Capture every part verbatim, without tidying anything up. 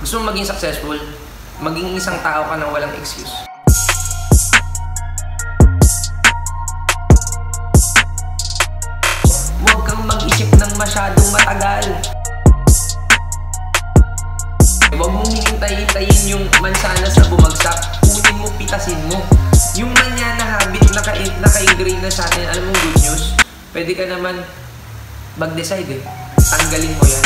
Gusto mo maging successful, maging isang tao ka nang walang excuse. Huwag kang mag-isip ng masyadong matagal. Huwag mong hinintay-hintayin yung mansanas na bumagsak. Kunin mo, pitasin mo. Yung manyana habit na naka-ingrain na sa atin, alam mong good news, pwede ka naman mag-decide eh. Tanggalin mo yan.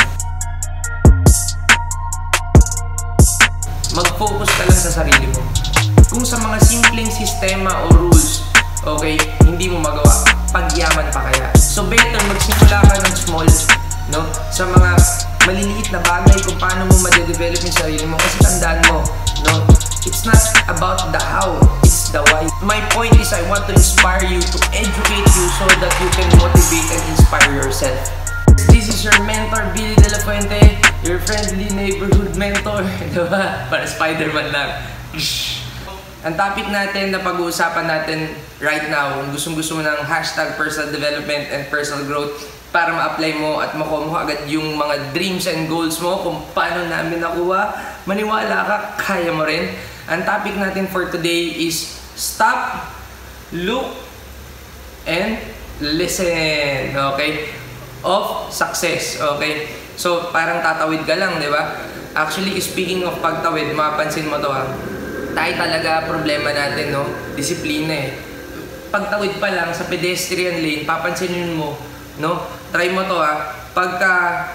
Mag-focus ka lang sa sarili mo. Kung sa mga simpleng sistema o rules, okay, hindi mo magawa, pagyaman pa kaya. So better magsimula ka ng small, no? Sa mga maliliit na bagay kung paano mo ma-develop yung sarili mo. Kasi tandaan mo, no? It's not about the how, it's the why. My point is I want to inspire you, to educate you so that you can motivate and inspire yourself. This is your mentor, Dela Fuente, your friendly neighborhood mentor. Diba? Para Spider-Man lang. Ang topic natin na pag-uusapan natin right now, kung gustong-gusto mo ng hashtag personal development and personal growth para ma-apply mo at makuha mo agad yung mga dreams and goals mo, kung paano namin nakuha, maniwala ka, kaya mo rin. Ang topic natin for today is stop, look, and listen. Okay? Of success. Okay? So, parang tatawid ka lang, di ba? Actually, speaking of pagtawid, mapapansin mo to ha. Tayo talaga problema natin, no? Disiplina eh. Pagtawid pa lang sa pedestrian lane, papansinin mo, no? Try mo to ha. Pagka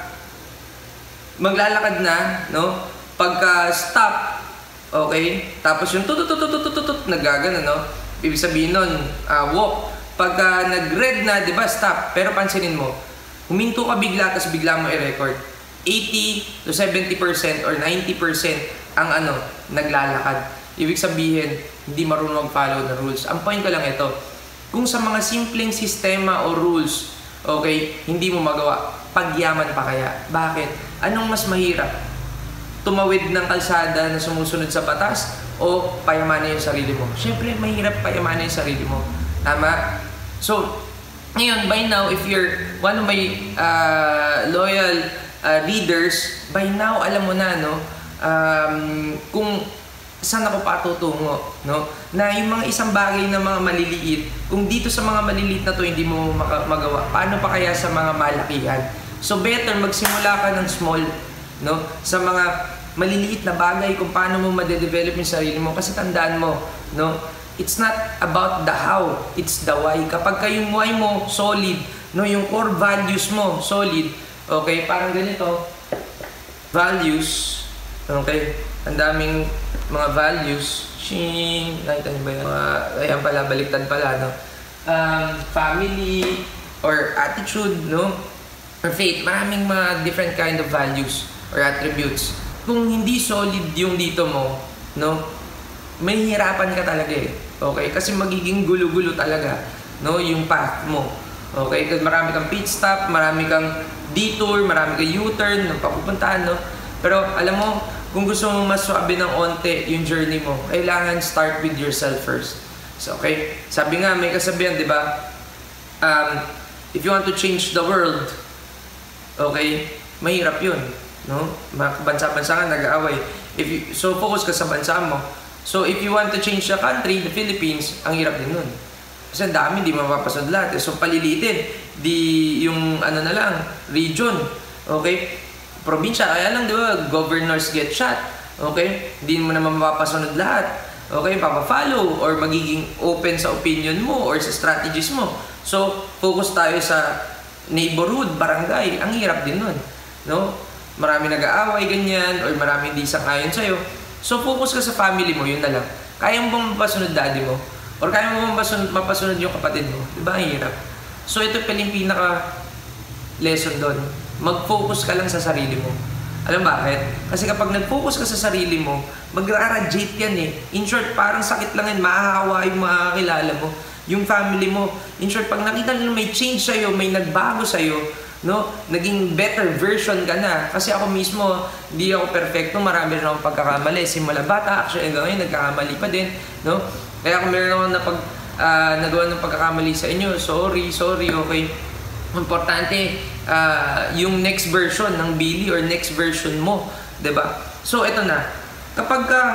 maglalakad na, no? Pagka stop, okay? Tapos yung tututututututut, nagagana, no? Ibig sabihin nun, uh, walk. Pagka nag-red na, di ba? Stop. Pero pansinin mo, huminto ka bigla, tapos bigla mo i-record. eighty to seventy percent or ninety percent ang ano, naglalakad. Ibig sabihin, hindi marunong mag-follow ng rules. Ang point ko lang ito, kung sa mga simpleng sistema o rules, okay, hindi mo magawa, pagyaman pa kaya. Bakit? Anong mas mahirap? Tumawid ng kalsada na sumusunod sa batas o payamanin yung sarili mo? Siyempre, mahirap payamanin yung sarili mo. Tama? So, ngayon, by now, if you're one of my uh, loyal uh, readers, by now, alam mo na, no? Um, kung saan ako patutungo, no? Na yung mga isang bagay na mga maliliit, kung dito sa mga maliliit na to hindi mo magawa, paano pa kaya sa mga malakihan? So better magsimula ka ng small, no? Sa mga maliliit na bagay kung paano mo ma-develop yung sarili mo. Kasi tandaan mo, no? It's not about the how, it's the why. Kapag ka yung why mo solid, no? Yung core values mo solid, okay? Parang ganito, values, okay? Ang daming mga values, shing, nakita niyo ba yan? Mga, ayan pala, baliktad pala, no? Um, family, or attitude, no? Or faith, maraming mga different kind of values or attributes. Kung hindi solid yung dito mo, no? May hirapan ka talaga eh. Okay? Kasi magiging gulo-gulo talaga, no? Yung path mo. Okay? Kasi marami kang pit stop, marami kang detour, marami kang U-turn, ng papupuntahan, no? Pero alam mo, kung gusto mo mas swabe ng onte yung journey mo, kailangan start with yourself first. So, okay? Sabi nga, may kasabihan, di ba? Um, if you want to change the world, okay? Mahirap yun, no? Bansa-bansa ka, nag-aaway. If you, so, focus ka sa bansa mo. So, if you want to change the country, the Philippines, ang hirap din nun. Kasi ang dami, di mapapasod lahat. So, palilitin. Di yung, ano na lang, region. Okay? Probinsya, kaya lang, di ba, governors get shot. Okay? Hindi mo naman mapapasunod lahat. Okay? Papafollow or magiging open sa opinion mo or sa strategies mo. So, focus tayo sa neighborhood, barangay. Ang hirap din nun. No? Marami nag-aaway, ganyan, or marami hindi sang-ayon sa'yo. So, focus ka sa family mo, yun na lang. Kaya mo bang mapasunod daddy mo? Or kaya mo bang mapasunod, mapasunod yung kapatid mo? Di ba? Ang hirap. So, ito pala yung pinaka-lesson doon. Mag-focus ka lang sa sarili mo. Alam bakit? Kasi kapag nag-focus ka sa sarili mo, mag-radiate yan eh. In short, parang sakit lang yan, mahahawa yung mga kakilala mo, yung family mo. In short, pag nakita nila may change sa'yo, may nagbago sa'yo, no? Naging better version ka na. Kasi ako mismo, hindi ako perfecto, marami rin akong pagkakamali. Simula bata, actually, hanggang ngayon, nagkakamali pa din, no? Kaya kung meron akong napag, uh, nagawa ng pagkakamali sa inyo, sorry, sorry, okay? Importante, uh, yung next version ng Billy or next version mo, diba? So, ito na. Kapag ka,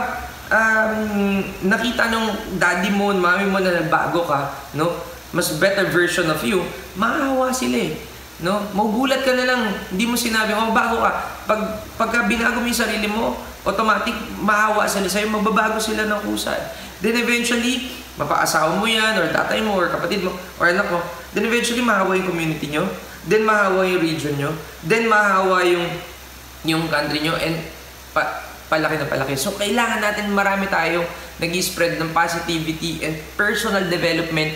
um, nakita nung daddy mo, mami mo na nagbago ka, no? Mas better version of you, maawa sila eh. No? Magugulat ka na lang, hindi mo sinabi, oh, bago ka. Pag, pagka binago mo yung sarili mo, automatic, maawa sila sa'yo, magbabago sila ng kusay. Then eventually, mapaasawa mo yan, or tatay mo, or kapatid mo, or anak mo. Then eventually, mahawa yung community nyo. Then mahawa yung region nyo. Then mahawa yung, yung country nyo. And pa, palaki na palaki. So, kailangan natin marami tayong nag-spread ng positivity and personal development.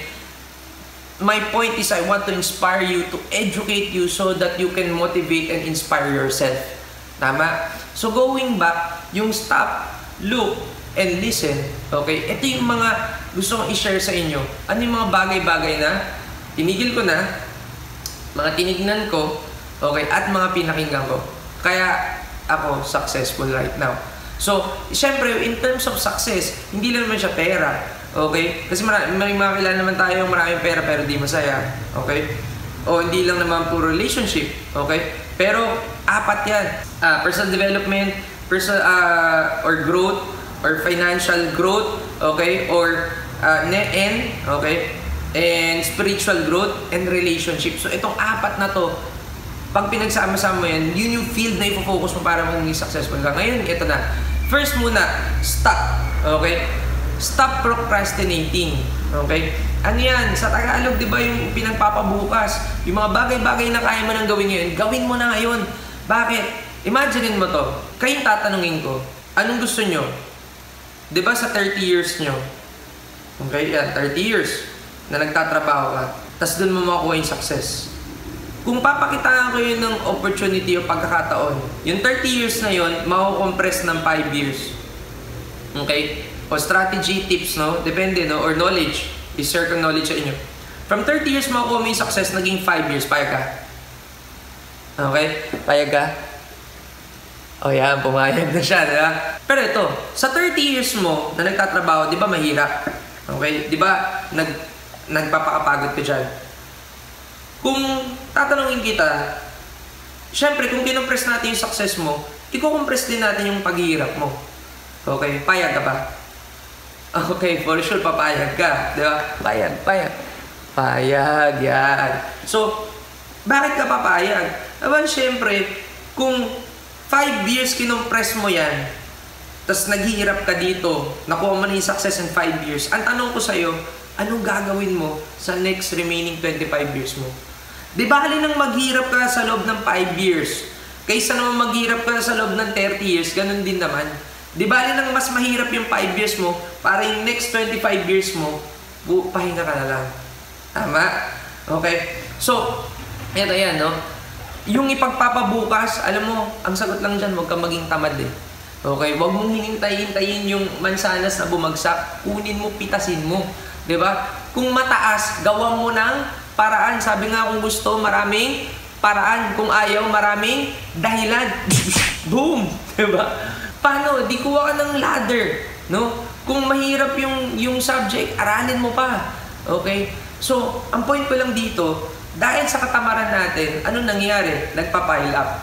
My point is, I want to inspire you, to educate you so that you can motivate and inspire yourself. Tama? So, going back, yung stop, look, and listen. Okay? Ito yung mga gusto kong i-share sa inyo. Ano yung mga bagay-bagay na tinigil ko na, mga tinignan ko, okay, at mga pinakinggan ko. Kaya ako successful right now. So, syempre, in terms of success, hindi lang naman siya pera. Okay? Kasi marami, may mga kilala naman tayo maraming pera pero di masaya. Okay? O hindi lang naman puro relationship. Okay? Pero apat yan. Uh, personal development, personal, uh, or growth, or financial growth, okay? Or uh, and, okay? And spiritual growth and relationship. So itong apat na to, pag pinagsama-sama mo yan, yun yung field na i-focus mo para maging successful ka. Ngayon, ito na. First muna, stop. Okay? Stop procrastinating. Okay? Ano yan? Sa Tagalog, di ba yung pinagpapabukas? Yung mga bagay-bagay na kaya mo nang gawin ngayon, gawin mo na ngayon. Bakit? Imaginein mo to. Kayong tatanungin ko, anong gusto nyo? Di ba sa thirty years nyo? Okay? Yan, thirty years na nagtatrabaho ka. Tapos dun mo makuha yung success. Kung papakitaan ko yun ng opportunity o pagkakataon, yung thirty years na yun, makukompress ng five years. Okay? O strategy, tips, no? Depende, no? Or knowledge. I-share ko knowledge sa inyo. From thirty years, makukuha mo yung success, naging five years. Payag ka? Okay? Payag ka? O yan, pumayag na siya, di ba? Pero ito, sa thirty years mo na nagtatrabaho, di ba mahirap? Okay? Di ba nag, nagpapakapagod ka dyan? Kung tatanungin kita, syempre, kung kinompress natin yung success mo, i-compress din natin yung paghihirap mo. Okay? Payag ka ba? Okay, for sure, papayag ka. Di ba? Payag, payag. Payag, yan. So, bakit ka papayag? Aba, syempre, kung five years kinompress mo yan, tapos naghihirap ka dito, nakuha mo na yung success in five years, ang tanong ko sa'yo, anong gagawin mo sa next remaining twenty-five years mo? Di ba halin nang maghirap ka sa loob ng five years, kaysa naman maghirap ka sa loob ng thirty years, ganun din naman. Di ba halin nang mas mahirap yung five years mo, para yung next twenty-five years mo, pahinga ka na lang. Tama? Okay? So, eto yan, no? Yung ipagpapabukas, alam mo, ang sagot lang dyan, huwag kang maging tamad eh. Okay? Huwag mong hinintay-hintayin yung mansanas na bumagsak, kunin mo, pitasin mo. Diba? Kung mataas, gawa mo ng paraan. Sabi nga kung gusto, maraming paraan. Kung ayaw, maraming dahilan. Boom! Diba? Paano? Di kuha ka ng ladder. No? Kung mahirap yung, yung subject, aralin mo pa. Okay? So, ang point ko lang dito, dahil sa katamaran natin, ano nangyayari? Nagpa-pile up.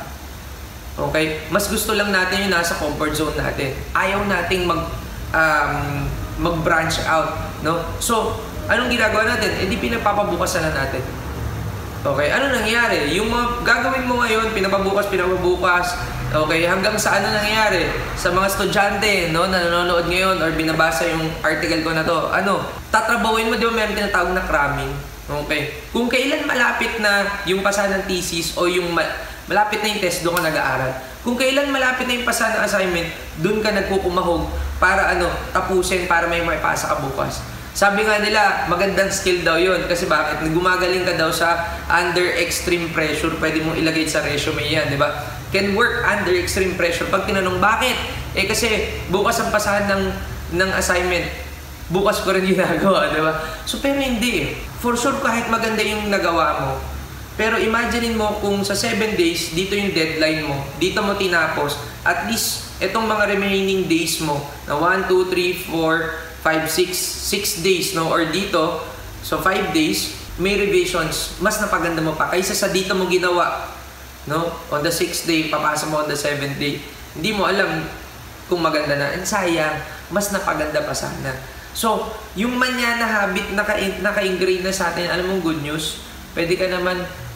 Okay? Mas gusto lang natin yung nasa comfort zone natin. Ayaw nating mag, um, mag-branch out. No? So, anong ginagawa natin? Eh, di pinapapabukasan na natin. Okay? Ano nangyayari? Yung mga gagawin mo ngayon, pinapabukas, pinapabukas. Okay? Hanggang sa ano nangyayari? Sa mga estudyante, no, na nanonood ngayon or binabasa yung article ko na to, ano? Tatrabawin mo, di ba meron tinatawag na cramming? Okay. Kung kailan malapit na yung pasa ng thesis o yung ma malapit na yung test, doon ka nag-aaral. Kung kailan malapit na yung pasa ng assignment, doon ka nagkukumahog para ano, tapusin, para may maipasa ka bukas. Sabi nga nila, magandang skill daw yun. Kasi bakit? Gumagaling ka daw sa under extreme pressure. Pwede mong ilagay sa resume yan, di ba? Can work under extreme pressure. Pag tinanong, bakit? Eh kasi bukas ang pasahan ng, ng assignment. Bukas ko rin ginagawa, di ba? So, pero hindi eh. For sure, kahit maganda yung nagawa mo, pero imaginein mo kung sa seven days, dito yung deadline mo, dito mo tinapos, at least, itong mga remaining days mo, na one, two, three, four, five, six, six days, no? Or dito, so five days, may revisions, mas napaganda mo pa, kaysa sa dito mo ginawa, no? On the sixth day, papasa mo on the seventh day. hindi mo alam kung maganda na. And sayang, mas napaganda pa sana. So, yung manyana habit na naka-ingrain na sa atin, alam mong good news, pwede ka naman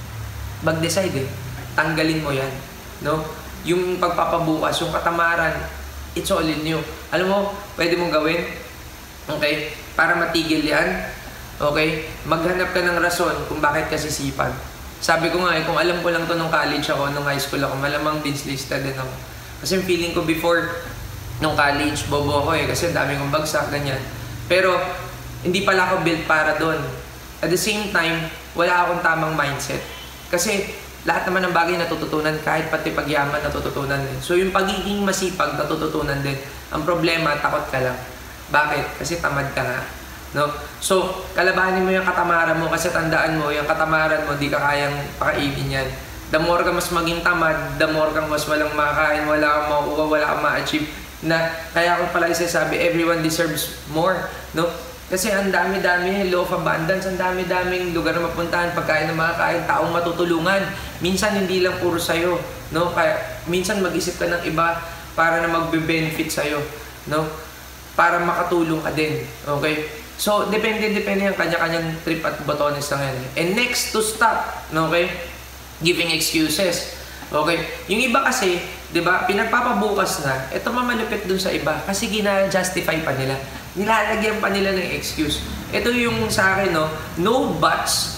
mag-decide eh. Tanggalin mo yan. No? Yung pagpapabukas, yung katamaran, it's all in you. Alam mo, pwede mong gawin, okay, para matigil yan, okay, maghanap ka ng rason kung bakit ka sisipag. Sabi ko nga eh, kung alam ko lang to nung college ako, nung high school ako, malamang dean's lista din ako. Kasi yung feeling ko before, nung college, bobo ako eh, kasi dami kong bagsak, ganyan. Pero, hindi pala ako built para doon. At the same time, wala akong tamang mindset. Kasi, lahat naman ng bagay natututunan, kahit pati pagyaman natututunan din. So, yung pagiging masipag, natututunan din. Ang problema, takot ka lang. Bakit? Kasi tamad ka nga. No? So, kalabanin mo yung katamaran mo, kasi tandaan mo, yung katamaran mo, di ka kayang pakainin yan. The more ka mas maging tamad, the more kang mas walang makakain, wala kang makukuha, wala kang ma-achieve. Na, kaya ako pala isasabi, everyone deserves more, no? Kasi ang dami-dami, law of abundance, ang dami-daming lugar na mapuntahan, pagkain na makakain, taong matutulungan. Minsan hindi lang puro sa'yo, no? Kaya minsan mag-isip ka ng iba para na magbe-benefit sa'yo, no? Para makatulong ka din, okay? So, depende-depende yung kanya-kanyang trip at botones lang yan. And next, to stop, no? Okay? Giving excuses. Okay? Yung iba kasi, di ba, pinagpapabukas na, ito mamalupit dun sa iba kasi gina-justify pa nila. Nilalagyan pa nila ng excuse. Ito yung sa akin, no? No buts,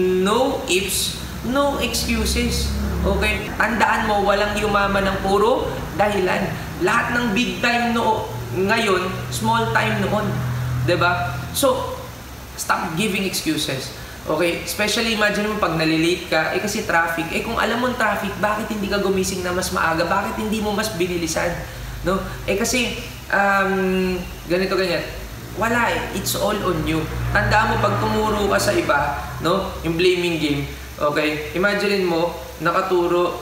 no ifs, no excuses. Okay? Tandaan mo, walang yumaman ng puro dahilan. Lahat ng big time no, ngayon, small time noon. Diba? So, stop giving excuses. Okay? Especially, imagine mo pag nalilate ka, eh kasi traffic. Eh kung alam mo traffic, bakit hindi ka gumising na mas maaga? Bakit hindi mo mas binilisan? No? Eh kasi, um, ganito ganyan. Wala eh. It's all on you. Tandaan mo, pag tumuro ka sa iba, no? Yung blaming game, okay? Imagine mo, nakaturo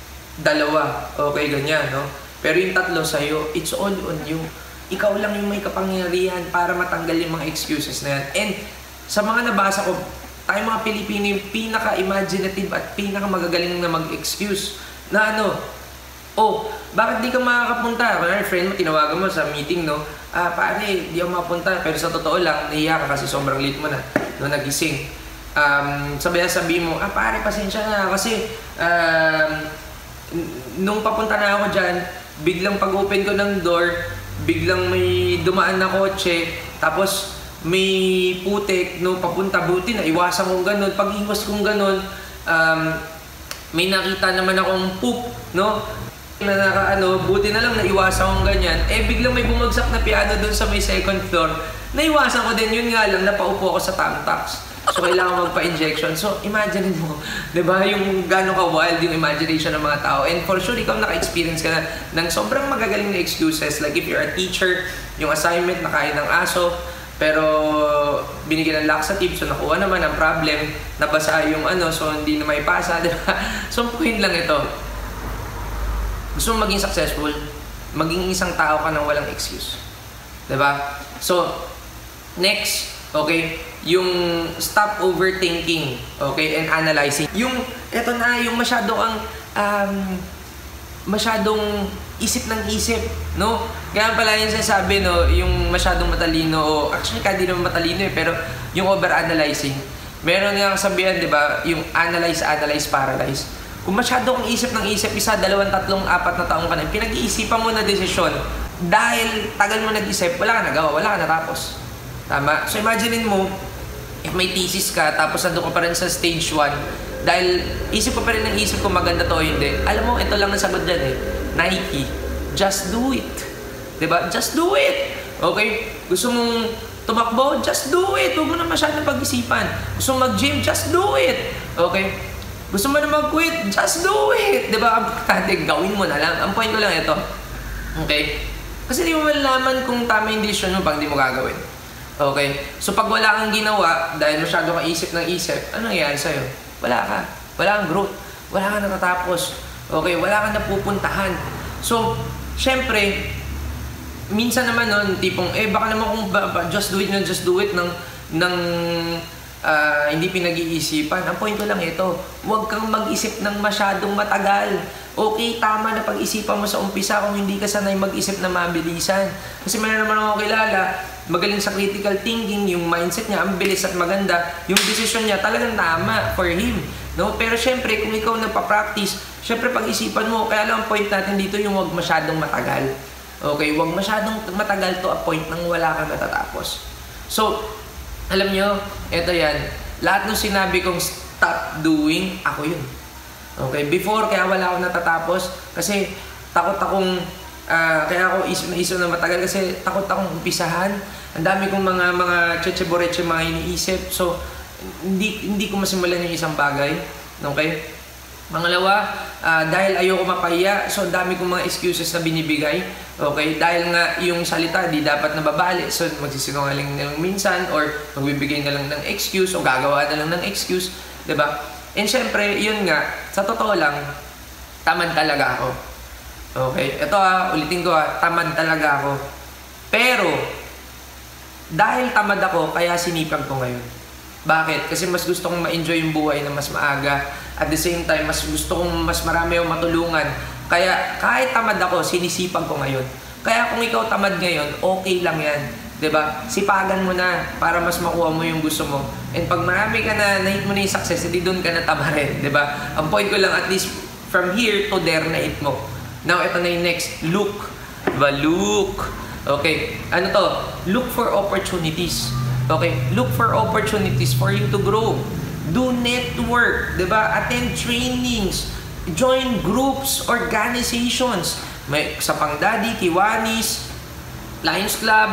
dalawa. Okay, ganyan, no? Pero yung tatlo sa'yo, it's all on you. Ikaw lang yung may kapangyarihan para matanggal yung mga excuses na yan. And sa mga nabasa ko, tayo mga Pilipino yung pinaka-imaginative at pinaka-magagaling na mag-excuse. Na ano, oh, bakit di ka makakapunta? Kaya friend mo, tinawagan mo sa meeting, no? Ah, pare, di ako makapunta. Pero sa totoo lang, nahiya ka kasi sobrang late mo na, no, nagising. Um, sabi-sabi mo, ah, pare, pasensya na. Kasi, um, nung papunta na ako dyan, biglang pag-open ko ng door, biglang may dumaan na kotse, tapos may putik, no, papunta, buti na iwasan kong ganun. Pag iwas kong ganun, um, may nakita naman akong poop, no, na naka, ano, buti na lang naiwasan kong ganyan. Eh, biglang may bumagsak na piano dun sa may second floor. Naiwasan ko din, yun nga lang, napaupo ako sa Tamtax. So, kailangan magpa-injection. So, imagine mo, di ba, yung gano'ng ka-wild yung imagination ng mga tao. And for sure, ikaw naka-experience ka na ng sobrang magagaling na excuses. Like if you're a teacher, yung assignment, nakain ng aso, pero binigyan ng laxative, so nakuha naman ang problem, nabasa yung ano, so hindi na may pasa, di ba? So, point lang ito. Gusto mo maging successful, maging isang tao ka nang walang excuse. Di ba? So, next, okay, yung stop overthinking, okay, and analyzing. Yung, eto na, yung masyado kang, um, masyadong isip ng isip, no? Kaya pala yung sinasabi, no, yung masyadong matalino, o actually, hindi naman matalino eh, pero yung overanalyzing. Meron nga kasabihan, di ba, yung analyze, analyze, paralyze. Kung masyado kang isip ng isip, isa, dalawang, tatlong, apat na taong ka na, pinag-iisipan mo na desisyon, dahil tagal mo nag-isip, wala ka nagawa, wala ka natapos. Tama? So imagine mo, if may thesis ka, tapos nandun ka pa rin sa stage one, dahil isip ko pa rin ng isip kung maganda to o hindi, alam mo, ito lang ang sagot dyan eh, Nike, just do it. Diba? Just do it. Okay? Gusto mong tumakbo? Just do it. Huwag mo na masyadong pag-isipan. Gusto mong mag-gym? Just do it. Okay? Gusto mo na mag-quit? Just do it. Diba? Importante, gawin mo na lang. Ang point ko lang ito. Okay? Kasi di mo malalaman kung tama yung decision mo pag di mo gagawin. Okay? So pag wala kang ginawa, dahil masyado kang isip ng isip, ano nangyayari sa'yo? Wala ka. Wala kang growth. Wala kang natatapos. Okay? Wala kang napupuntahan. So, syempre, minsan naman nun, tipong, eh baka naman kung ba, ba, just do it na just do it ng, ng uh, hindi pinag-iisipan. Ang point ko lang ito, huwag kang mag-isip ng masyadong matagal. Okay, tama na pag-isipan mo sa umpisa kung hindi ka sanay mag-isip na mabilisan. Kasi mayroon naman ako kilala, magaling sa critical thinking, yung mindset niya, ang bilis at maganda, yung decision niya talagang tama for him. No? Pero syempre, kung ikaw nagpa-practice, syempre pag-isipan mo, kaya lang ang point natin dito yung huwag masyadong matagal. Okay, huwag masyadong matagal to a point nang wala kang natatapos. So, alam nyo, eto yan, lahat ng sinabi kong stop doing, ako yun. Okay, before, kaya wala akong natatapos, kasi takot akong, uh, kaya ako isip na isip na matagal, kasi takot akong umpisahan. Ang dami kong mga, mga cheche-boreche, mga iniisip, so, hindi, hindi ko masimulan yung isang bagay. Okay? Pangalawa, uh, dahil ayoko mapahiya, so ang dami kong mga excuses na binibigay. Okay? Dahil nga yung salita di dapat nababali, so magsisinungaling na lang minsan or magbibigay na lang ng excuse o gagawa na lang ng excuse, diba? And syempre, yun nga, sa totoo lang, tamad talaga ako. Okay? Ito ha, ulitin ko ha, tamad talaga ako. Pero, dahil tamad ako, kaya sinipag ko ngayon. Bakit? Kasi mas gusto kong ma-enjoy yung buhay na mas maaga. At the same time, mas gusto kong mas marami yung matulungan. Kaya kahit tamad ako, sinisipag ko ngayon. Kaya kung ikaw tamad ngayon, okay lang yan. Diba? Sipagan mo na para mas makuha mo yung gusto mo. And pag marami ka na, na-hit mo na yung success, hindi doon ka na tamarin. Diba? Ang point ko lang, at least from here to there, na-hit mo. Now, ito na yung next. Look. Diba? Look. Okay. Ano to? Look for opportunities. Okay, look for opportunities for you to grow. Do network, diba? Attend trainings, join groups, organizations. May sa Pang-Daddy, Kiwanis, Lions Club,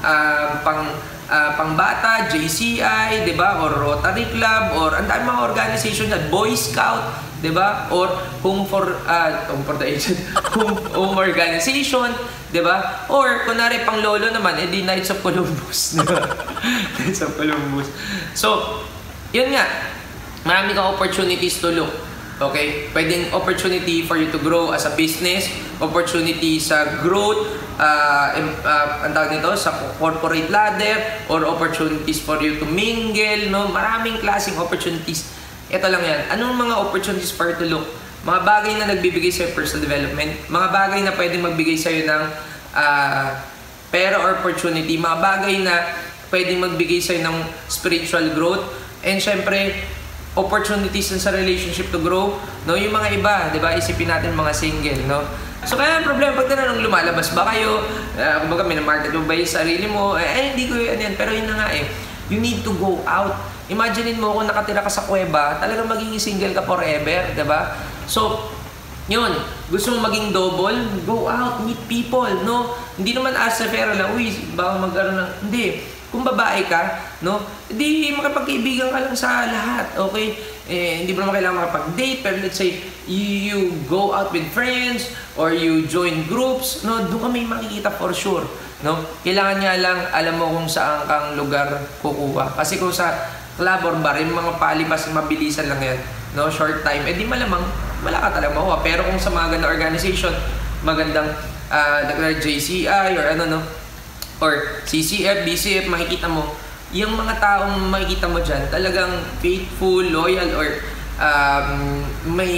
uh, pang uh, Pangbata, J C I, diba? Or Rotary Club, or ang dami mga organization na Boy Scout, diba? Or Home for uh, Home for the Aged, home, home organization, diba? Or kunwari pang lolo naman, edi Knights of Columbus, diba? Knights of Columbus. So, yun nga, marami kang opportunities to look. Okay? Pwedeng opportunity for you to grow as a business, opportunity sa growth, uh, uh, ang tawag nito, sa corporate ladder, or opportunities for you to mingle, no? Maraming klaseng opportunities. Ito lang yan. Anong mga opportunities for you to look? Mga bagay na nagbibigay sa'yo personal development, mga bagay na pwedeng magbigay sa'yo ng uh, pera or opportunity, mga bagay na pwedeng magbigay sa'yo ng spiritual growth, and syempre, opportunities sa relationship to grow, no? Yung mga iba, di ba? Isipin natin mga single, no? So, kaya ang problema, pag tinanong lumalabas ba kayo, uh, kumbaga, minamarket mo ba yung sarili mo, eh, eh hindi ko yun yan, pero yun na nga eh, you need to go out. Imaginein mo kung nakatira ka sa kuweba, talagang magiging single ka forever, di ba? So, yun, gusto mong maging double, go out, meet people, no? Hindi naman as a fair lang, uy, baka magkaroon ng, hindi. Kung babae ka, no? Hindi makapagkaibigan ka lang sa lahat, okay? Eh, hindi mo naman kailangan makapag-date, pero let's say, you, you go out with friends, or you join groups, no? Doon ka may makikita for sure, no? Kailangan niya lang, alam mo kung saan kang lugar kukuha. Kasi kung sa club or bar, yung mga palipas, mabilisan lang yan, no? Short time, eh di malamang, wala ka talaga makuha. Pero kung sa mga ganda organization, magandang uh, J C I or ano, no? Or C C F, B C F, makikita mo, yung mga taong makikita mo dyan, talagang faithful, loyal, or um, may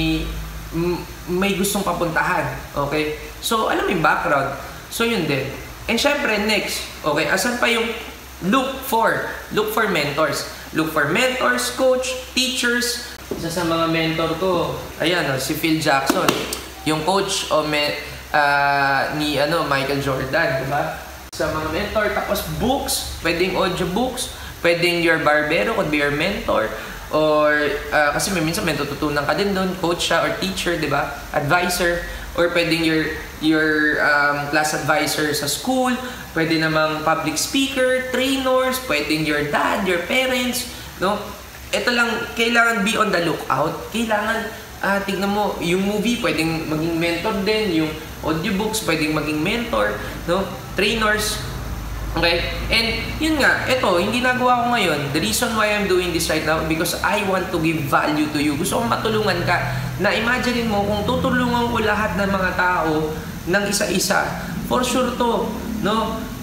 may gustong papuntahan. Okay? So, alam mo yung background. So, yun din. And syempre, next, okay, asan pa yung look for? Look for mentors. Look for mentors, coach, teachers. Isa sa mga mentor ko, ayan, oh, si Phil Jackson. Yung coach o me, uh, ni ano, Michael Jordan, diba? Sa mga mentor, tapos books, pwedeng audiobooks, pwedeng your barbero could be your mentor, or uh, kasi may minsan may tututunan ka din doon, coach siya or teacher, di ba? Advisor, or pwedeng your your um, class advisor sa school, pwede namang public speaker, trainers, pwedeng your dad, your parents, no? Ito lang, kailangan be on the lookout. Kailangan, uh, tignan mo, yung movie, pwedeng maging mentor din, yung audiobooks, pwedeng maging mentor, no? Trainers. Okay? And yun nga, ito, hindi nagawa ko ngayon. The reason why I'm doing this right now because I want to give value to you. Gusto kong matulungan ka na imagine mo kung tutulungan ko lahat ng mga tao ng isa-isa. For sure to, no?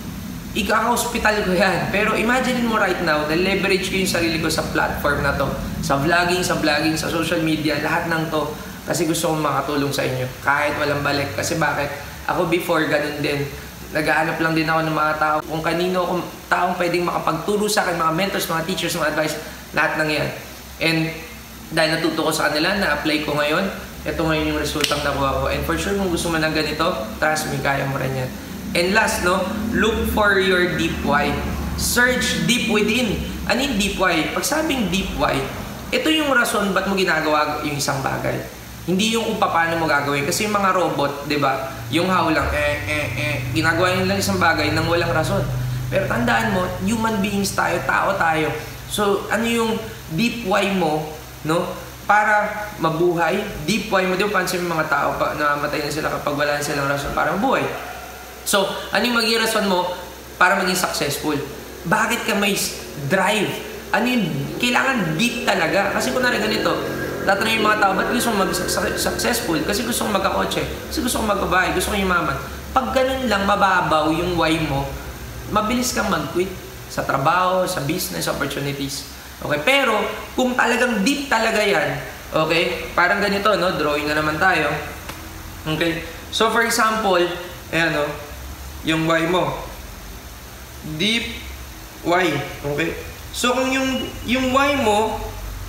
ika-hospital ko yan. Pero imagine mo right now, na-leverage ko yung sarili ko sa platform na to. Sa vlogging, sa vlogging, sa social media, lahat ng to. Kasi gusto kong makatulong sa inyo. Kahit walang balik. Kasi bakit? Ako before, ganun din. Naghahanap lang din ako ng mga tao. Kung kanino kung taong pwedeng makapagturo sa akin, mga mentors, mga teachers, mga advice, lahat ng yan. And dahil natuto ko sa kanila, na-apply ko ngayon, ito ngayon yung resultang nakuha ko. And for sure, kung gusto mo ng ganito, trust me, kaya mo rin yan. And last, no, look for your deep why. Search deep within. Ano yung deep why? Pag sabing deep why, ito yung rason ba't mo ginagawa yung isang bagay. Hindi yung kung paano mo gagawin. Kasi yung mga robot, di ba, yung how lang, eh, eh, eh, ginagawa nyo lang isang bagay nang walang rason. Pero tandaan mo, human beings tayo, tao tayo. So, ano yung deep why mo, no? Para mabuhay. Deep why mo, di ba, pansin yung mga tao pa, namatay na sila kapag wala na silang rason para mabuhay. So, ano yung maging rason mo para maging successful? Bakit ka may drive? Ano yung kailangan deep talaga? Kasi kung nari ganito, tatanong yung mga tao, ba't gusto kong mag-successful? Kasi gusto kong magkakotse, kasi gusto kong magbabahay, gusto kong yumaman. Pag ganun lang, mababaw yung why mo, mabilis kang mag-quit sa trabaho, sa business, opportunities. Okay? Pero, kung talagang deep talaga yan, okay? Parang ganito, no? Drawing na naman tayo. Okay? So, for example, ayan, no? Yung why mo. Deep why. Okay? So, kung yung, yung why mo,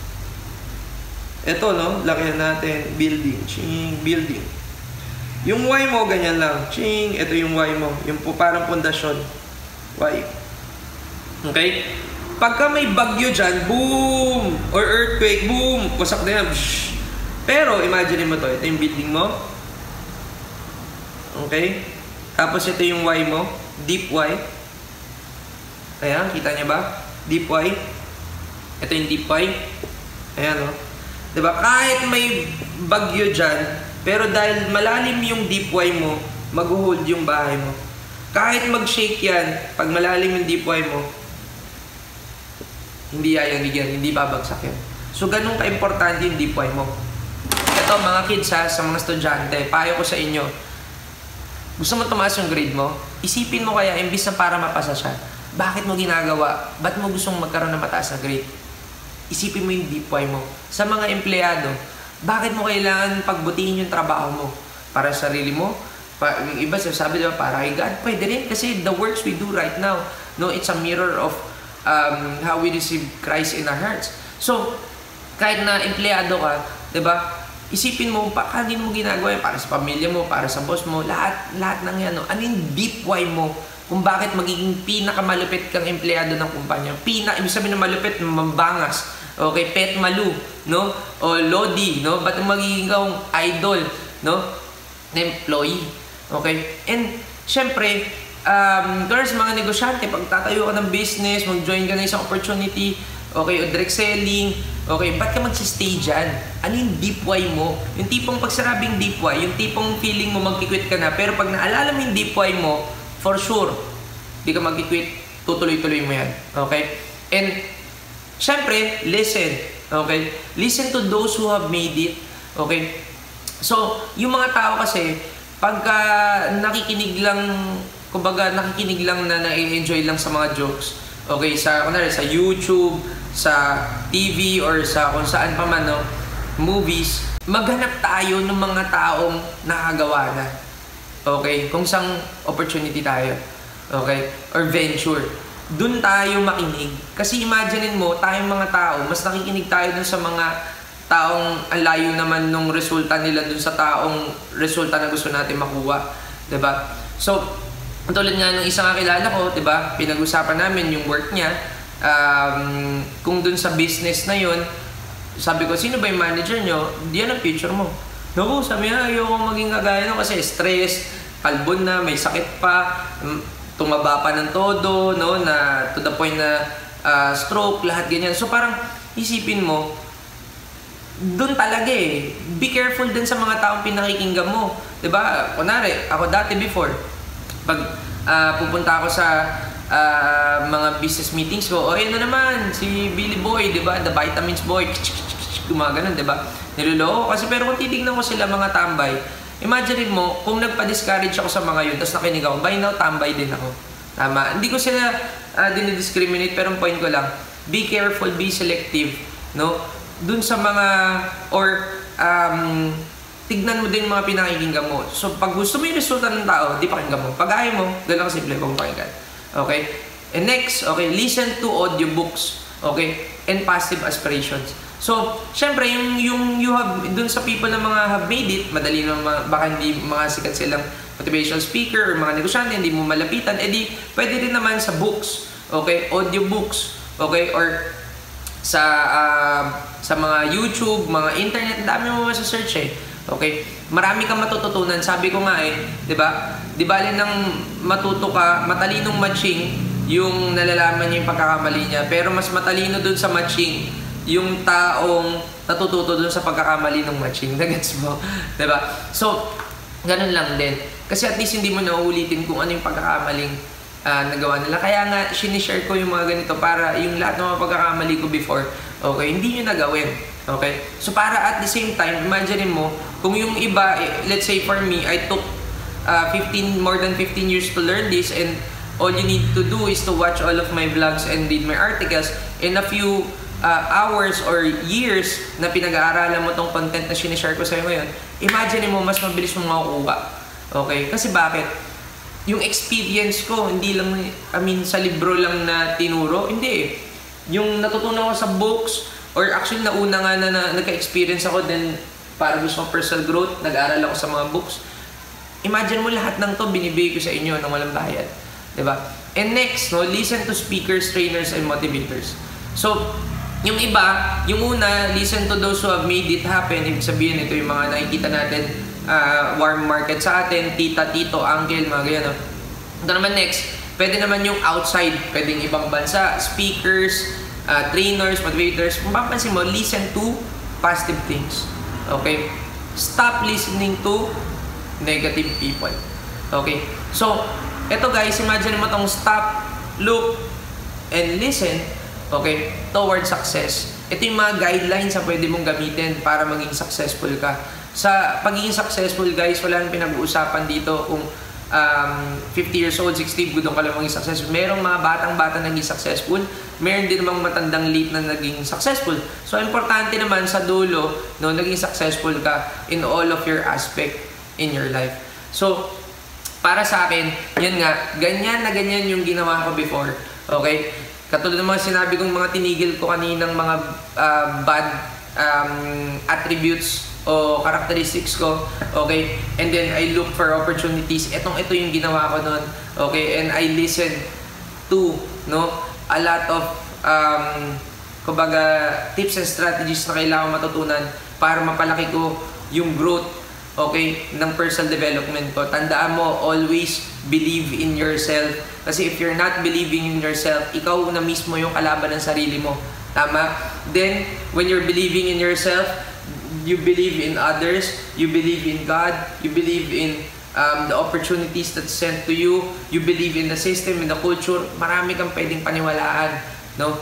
ito, no? Lakihan natin. Building. Ching. Building. Yung why mo, ganyan lang. Ching. Ito yung why mo. Yung po parang pundasyon. Why. Okay? Pagka may bagyo dyan, boom! Or earthquake, boom! Wasak na yan. Shhh. Pero, imagine mo to. Ito yung building mo. Okay? Tapos ito yung why mo. Deep why. Ayan, kita niya ba? Deep why. Ito yung deep why. Ayan, o. Diba? Kahit may bagyo dyan, pero dahil malalim yung deep why mo, mag-hold yung bahay mo. Kahit mag-shake yan, pag malalim yung deep why mo, hindi yayangig yan, hindi babagsak yan. So, ganun ka-importante yung deep why mo. Ito, mga kids ha, sa mga estudyante, payo ko sa inyo, gusto mo tumaas yung grade mo, isipin mo kaya, imbis na para mapasa siya, bakit mo ginagawa? Ba't mo gustong magkaroon ng mataas na grade? Isipin mo yung deep why mo. Sa mga empleyado, bakit mo kailangan pagbutihin yung trabaho mo? Para sa sarili mo? Pa, yung iba sabi, diba, para kay God? Pwede rin kasi the works we do right now, no, it's a mirror of um, how we receive Christ in our hearts. So, kahit na empleyado ka, diba, isipin mo, pa, kanino mo ginagawa yun? Para sa pamilya mo, para sa boss mo, lahat, lahat ng yan, no? Ano yung deep why mo? Kung bakit magiging pinakamalupit kang empleyado ng kumpanya. Pina, ibig sabihin na malupit, mambangas. Okay, pet malu, no? O lodi, no? Ba't magiging kang idol, no? Na employee. Okay? And, syempre, um, there's mga negosyante, pag tatayo ka ng business, mag-join ka na isang opportunity, okay, o direct selling, okay, ba't ka magsistay dyan? Ano yung deep why mo? Yung tipong pagsarabing deep why, yung tipong feeling mo mag-quit ka na, pero pag naalala mo yung deep why mo, for sure, di ka mag-quit, tutuloy-tuloy mo yan. Okay? And, syempre, listen. Okay? Listen to those who have made it. Okay? So, yung mga tao kasi, pagka nakikinig lang, kumbaga nakikinig lang na na-enjoy lang sa mga jokes, okay, sa, kunwari, sa YouTube, sa T V, or sa kung saan pa man, no, movies, maghanap tayo ng mga taong nakagawa na. Okay? Kung saan opportunity tayo. Okay? Or venture. Doon tayo makinig. Kasi imaginein mo, tayong mga tao, mas nakikinig tayo dun sa mga taong ang layo naman nung resulta nila dun sa taong resulta na gusto natin makuha. Diba? So, tulad nga nung isang kakilala ko, diba? Pinag-usapan namin yung work niya. Um, kung dun sa business na yun, sabi ko, sino ba yung manager nyo? Diyan ang future mo. Naku, sabi niya, ayoko maging kagaya no, kasi stress, kalbon na, may sakit pa, tumaba pa ng todo, no, na to the point na uh, stroke, lahat ganyan. So parang isipin mo, doon talaga eh. Be careful din sa mga taong pinakikinggan mo. Diba? Kunwari, ako dati before, pag uh, pupunta ako sa uh, mga business meetings ko, o yan na naman, si Billy Boy, diba? The Vitamins Boy, gumaganon, diba? Niloloko kasi, pero kung titignan ko sila mga tambay, imagine mo, kung nagpa-discourage ako sa mga yun, tapos nakinig ako, by now, tambay din ako. Tama. Hindi ko sila uh, dinidiscriminate, pero ang point ko lang, be careful, be selective, no? Dun sa mga, or um, tignan mo din mga pinakikinggan mo. So, pag gusto mo yung resulta ng tao, di pakinggan mo. Pag ayaw mo, gano'n ka simple kung pakinggan. Okay? And next, okay, listen to audiobooks. Okay? And passive aspirations. So, syempre, yung, yung you have, dun sa people na mga have made it, madali na baka hindi mga sikat silang motivational speaker or mga negosyante, hindi mo malapitan, edi pwede rin naman sa books, okay, audiobooks, okay, or sa uh, sa mga YouTube, mga internet, dami mo masa-search eh, okay, marami kang matututunan, sabi ko nga eh, di ba, di ba nang matuto ka, matalinong matching, yung nalalaman niya yung pagkakamali niya, pero mas matalino dun sa matching, yung taong natututo dun sa pagkakamali ng matching, nagets mo, di ba, so, ganun lang din. Kasi at least hindi mo nauulitin kung ano yung pagkakamaling uh, nagawa nila. Kaya nga, sinishare ko yung mga ganito para yung lahat ng mga pagkakamali ko before, okay, hindi nyo nagawin. Okay? So para at the same time, imagine mo, kung yung iba, eh, let's say for me, I took uh, fifteen, more than fifteen years to learn this, and all you need to do is to watch all of my vlogs and read my articles. In a few uh, hours or years na pinag-aaralan mo tong content na sinishare ko sa'yo ngayon, imagine mo, mas mabilis mo makukuha. Okay? Kasi bakit? Yung experience ko, hindi lang, I mean, sa libro lang na tinuro, hindi eh. Yung natutunan ko sa books, or actually nauna nga na, na nagka-experience ako, then para gusto ko personal growth, nag-aral ako sa mga books. Imagine mo lahat ng to binibigay ko sa inyo nang walang bayad. Diba? And next, no, listen to speakers, trainers, and motivators. So, yung iba, yung una, listen to those who have made it happen. Ibig sabihin, ito yung mga nakikita natin, uh, warm market sa atin, tita, tito, uncle, mga ganyan. No? Ito naman next, pwede naman yung outside, pwedeng ibang bansa, speakers, uh, trainers, motivators. Kung papansin mo, listen to positive things. Okay? Stop listening to negative people. Okay? So, eto guys, imagine mo tong stop, look, and listen, okay, towards success. Ito yung mga guidelines na pwede mong gamitin para maging successful ka. Sa pagiging successful guys, wala nang pinag-uusapan dito kung um, fifty years old, sixty, gudong ka lang maging successful. Merong mga batang-bata naging successful. Meron din namang matandang late na naging successful. So, importante naman sa dulo, no, naging successful ka in all of your aspect in your life. So, para sa akin, yun nga, ganyan na ganyan yung ginawa ko before. Okay? Katulad ng mga sinabi kong mga tinigil ko kaninang mga uh, bad um, attributes o characteristics ko, okay? And then I look for opportunities. Etong ito yung ginawa ko noon, okay? And I listen to, no, a lot of um, kumbaga tips and strategies na kailangan matutunan para mapalaki ko yung growth, okay, ng personal development ko. Tandaan mo, always believe in yourself. Kasi if you're not believing in yourself, ikaw na mismo yung kalaban ng sarili mo. Tama? Then, when you're believing in yourself, you believe in others, you believe in God, you believe in um, the opportunities that's sent to you, you believe in the system, in the culture, marami kang pwedeng paniwalaan, no?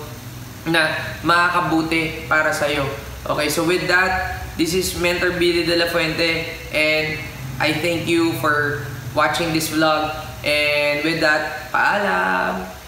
Na makakabuti para sa'yo. Okay, so with that, this is Mentor Billy Dela Fuente, and I thank you for watching this vlog. And with that, paalam!